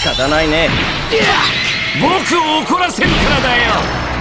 仕方ないね。 僕を怒らせるからだよ。